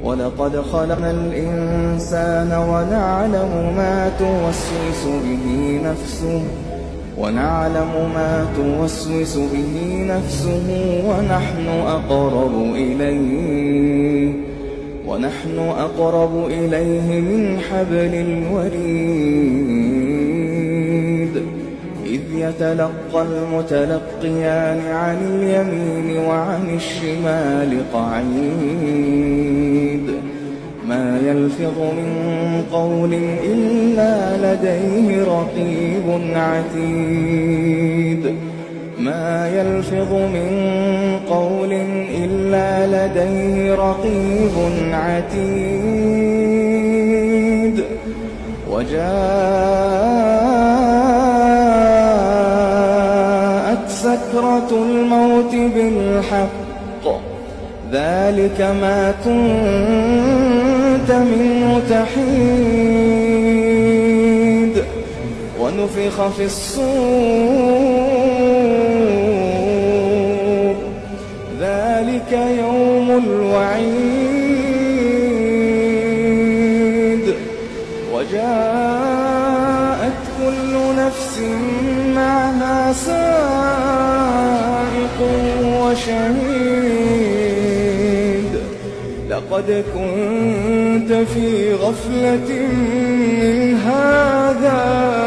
ولقد خلقنا الإنسان ونعلم ما توسوس به نفسه ونحن أقرب إليه من حبل الوريد إذ يتلقى المتلقيان عن اليمين وعن الشمال قعيد ما يلفظ من قول إلا لديه رقيب عتيد ما يلفظ من قول إلا لديه رقيب عتيد وجاءت سكرة الموت بالحق ذلك ما كنت منه تحيد ونفخ في الصور ذلك يوم الوعيد وجاءت كل نفس معها سائق وشهيد لقد كنت في غفلة من هذا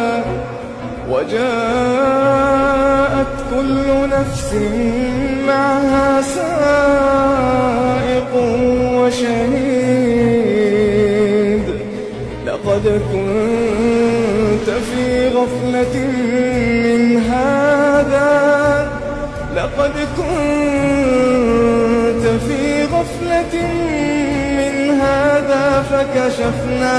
وجاءت كل نفس معها سائق وشهيد لقد كنت في غفلة من هذا فكشفنا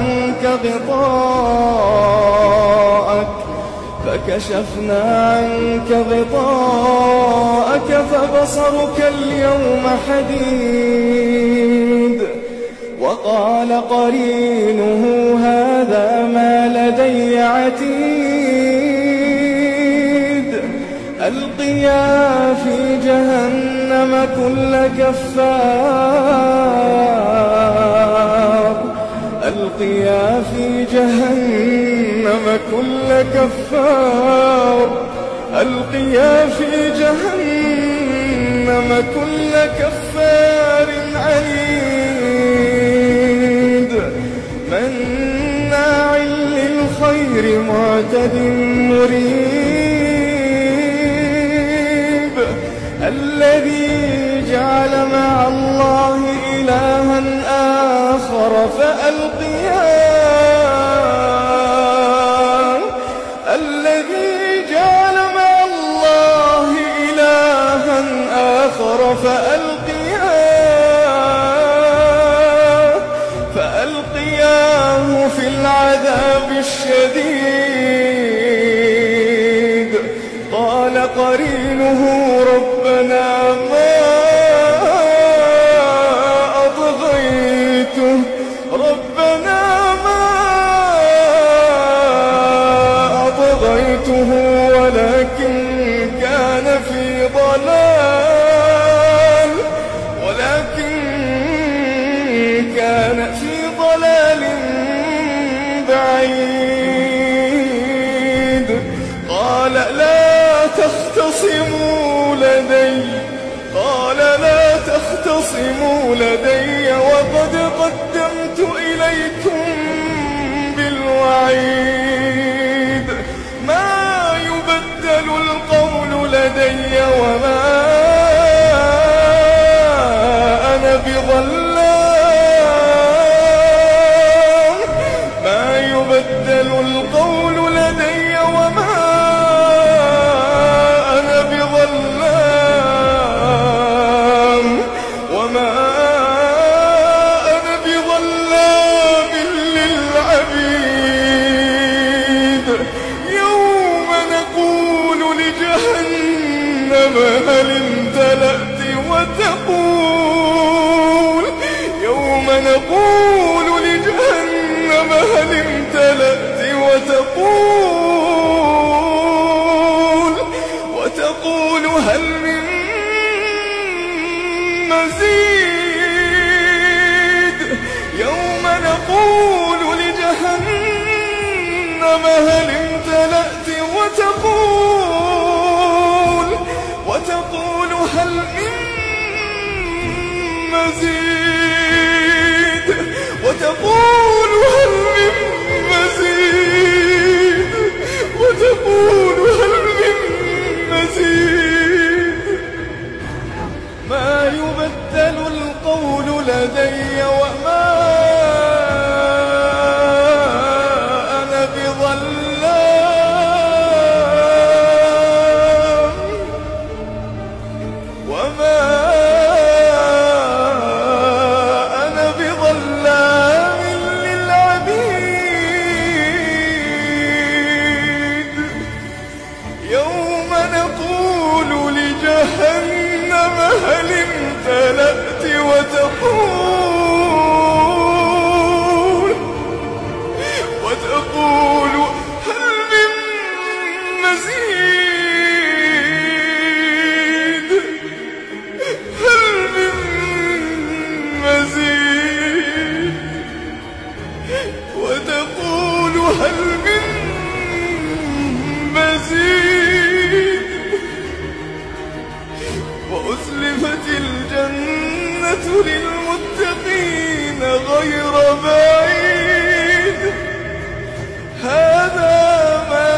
عنك غطاءك فبصرك اليوم حديد وقال قرينه هذا ما لدي عتيد ألقيا في جهنم كل كفار عنيد مناع للخير معتد مريب الذي جعل مع الله إلها آخر فألقياه في العذاب الشديد قال قرينه ربنا ما أطغيته ولكن كان في ضلال بعيد قال لا تختصموا لدي وقد قدمت إليكم بالوعيد ما يبدل القول لدي وما أنا بظلام ما يبدل القول لدي وما أنا بظلام للعبيد يوم نقول لجهنم هل امتلأت وتقول هل من مزيد هل امتلأت وتقول هل من مزيد، وتقول هل من مزيد، وتقول هل من مزيد. ما يبدل القول لدي وما أنا بظلام، وما أنا بظلام للعبيد. يوم نقول لجهنم هل امتلأت وتقول هل من مزيد، هل من مزيد، وتقول هل من مزيد. وأزلفت الجنة للمتقين غير بعيد. هذا ما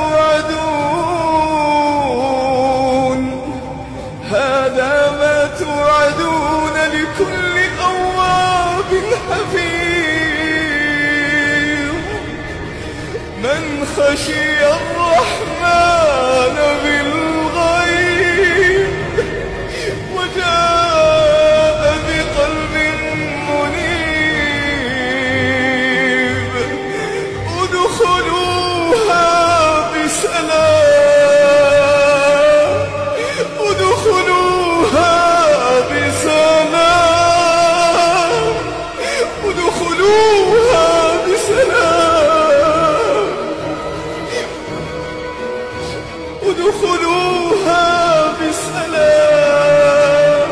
توعدون، هذا ما توعدون لكل أواب حفيظ. من خشي الرحمن بالغيب وجاء بقلب منيب. ادخلوها بسلام، ادخلوها بسلام، ادخلوها بسلام، ادخلوها بسلام.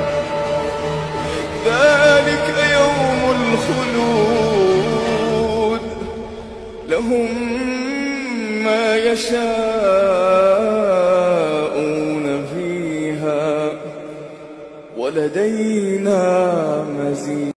ذلك يوم الخلود، لهم ما يشاءون فيها ولدينا مزيد.